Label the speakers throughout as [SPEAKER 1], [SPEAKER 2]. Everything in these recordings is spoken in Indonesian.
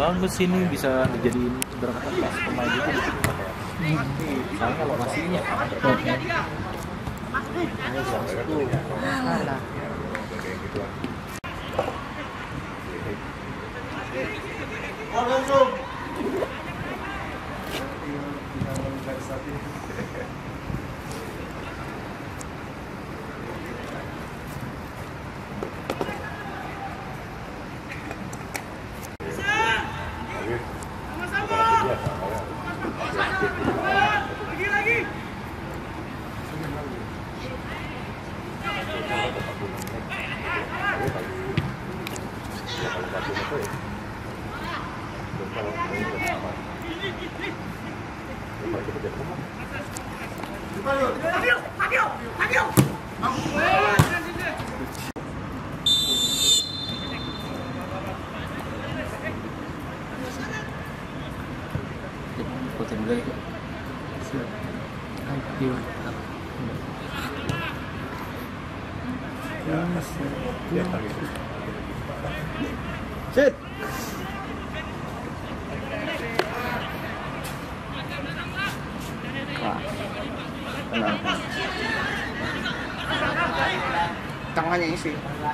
[SPEAKER 1] bagus ini, bisa dijadiin berangkat kelas pemain itu. Soalnya lokasinya
[SPEAKER 2] langsung.
[SPEAKER 3] Sit. Tangannya isi.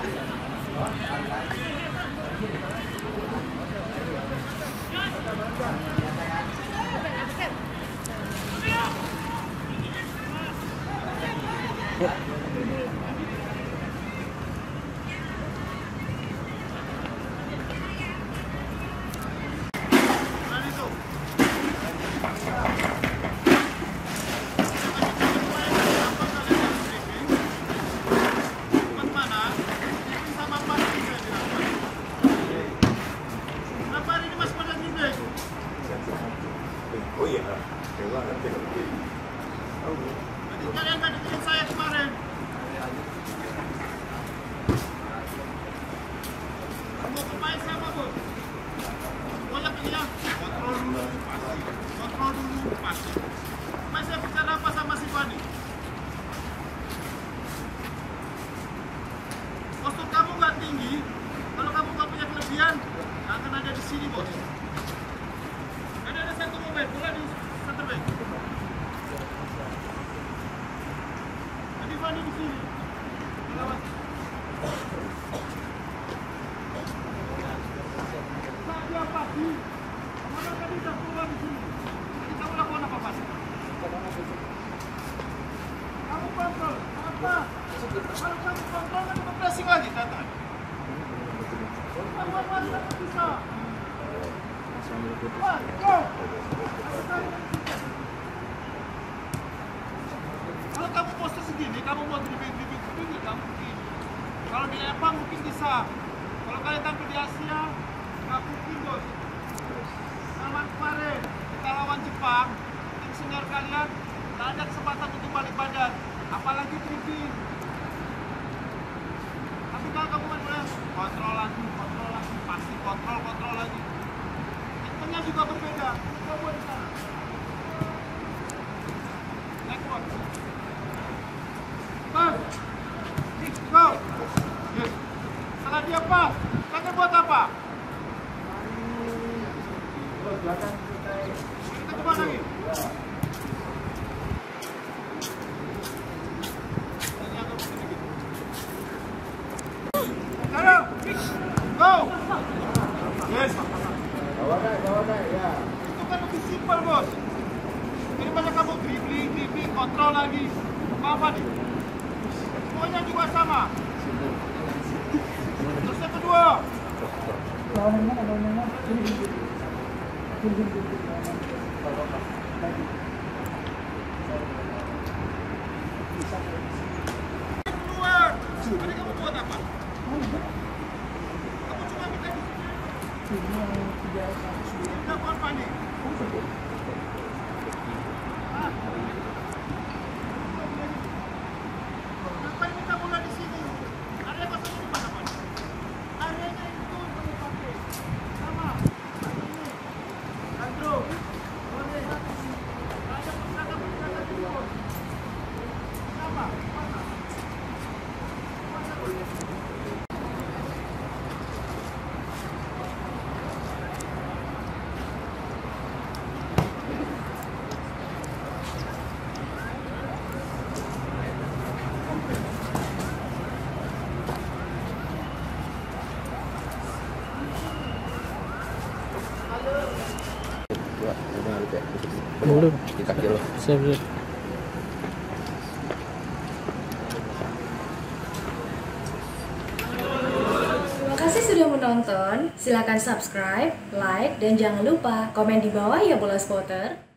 [SPEAKER 2] Kalau kamu poster segini, kamu mau dribling nggak mungkin. Kalau di Eropa mungkin bisa. Kalau kalian tampil di Asia, nggak mungkin bos. Sama kemarin kita lawan Jepang, tim senior kalian nggak ada kesempatan untuk balik badan, apalagi dribling. Tapi kalau kamu main bola, kontrol lagi, pasti kontrol lagi. Ritmenya juga berbeda. Coba di sana. Next one. Pas. Go. Yes. Setelah dia pas, kalian buat apa? Kita kemana lagi? Go! Yes! Bawa ya. Itu kan lebih simpel, bos. Daripada kamu dribbling, kontrol lagi. Apa nih? Semuanya juga sama. Terus yang kedua. Keluar. Tadi kamu buat apa? Kamu cuma minta tidak buat panik. Ngapain minta bola di sini? Area kosong di mana, Pak? Areanya itu kamu pakai. Sama. Ini. Andro. Boleh. Ada pusaka di bawah. Sama. Mana?
[SPEAKER 4] Belum.
[SPEAKER 3] Di kaki lo.
[SPEAKER 4] Siap.
[SPEAKER 5] Terima kasih sudah menonton. Silakan subscribe, like, dan jangan lupa komen di bawah ya bola spotter.